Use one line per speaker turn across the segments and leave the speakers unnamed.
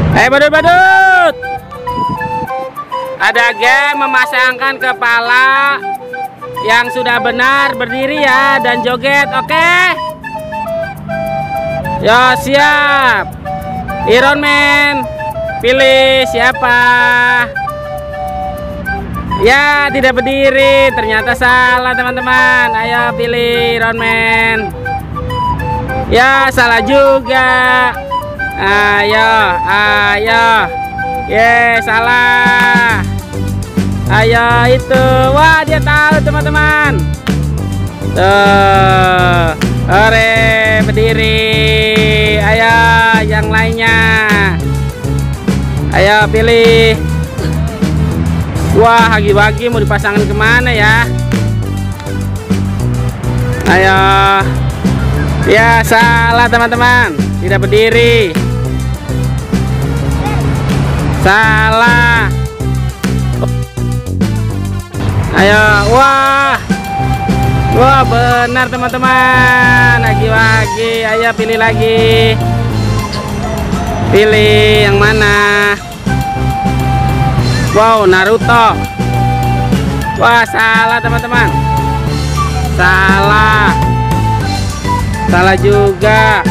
Badut. Ada game memasangkan kepala yang sudah benar berdiri ya dan joget, oke? Yo, siap. Iron Man, pilih siapa? Ya, tidak berdiri, ternyata salah teman-teman. Ayo pilih Iron Man. Ya, salah juga. Ayo. Salah. Ayo itu. Wah, dia tahu teman-teman. Tuh. Ore, berdiri. Ayo, yang lainnya. Ayo pilih. Wah, hagi-wagi mau dipasangin kemana ya? Ayo. Ya, salah teman-teman. Tidak berdiri. Salah. Ayo, wah, benar teman-teman. Hagi-wagi, ayo pilih lagi. Pilih yang mana? Wow, Naruto. Wah, salah teman-teman. Salah juga.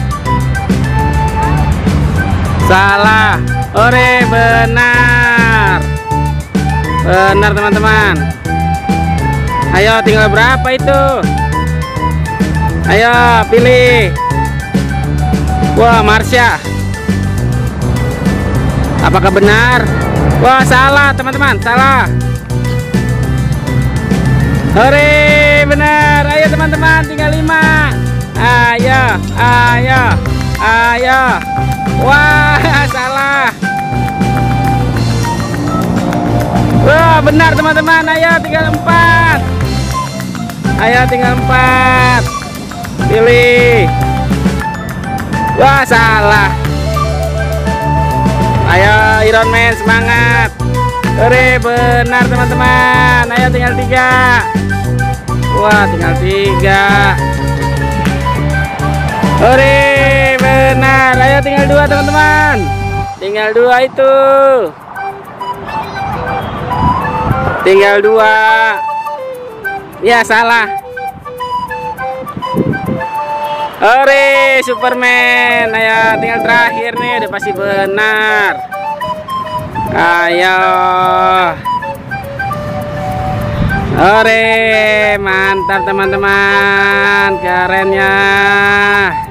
Salah. Ore, benar teman-teman. Ayo, tinggal berapa itu? Ayo pilih. Wah, Marsha. Apakah benar? Wah, salah teman-teman, salah. Hore, benar. Ayo teman-teman, tinggal 5. Ayo. Wah, salah. Wah, benar teman-teman. Ayo, tinggal 4. Pilih. Wah, salah. Ayo Iron Man, semangat. Hore, benar teman-teman. Ayo tinggal 3. Wah, tinggal 3. Hore, benar. Ayo tinggal 2 teman-teman. Tinggal 2 itu. Tinggal 2. Ya, salah. Hore, Superman. Ayo tinggal terakhir nih, udah pasti benar. Ayo. Hore, mantap teman-teman, kerennya.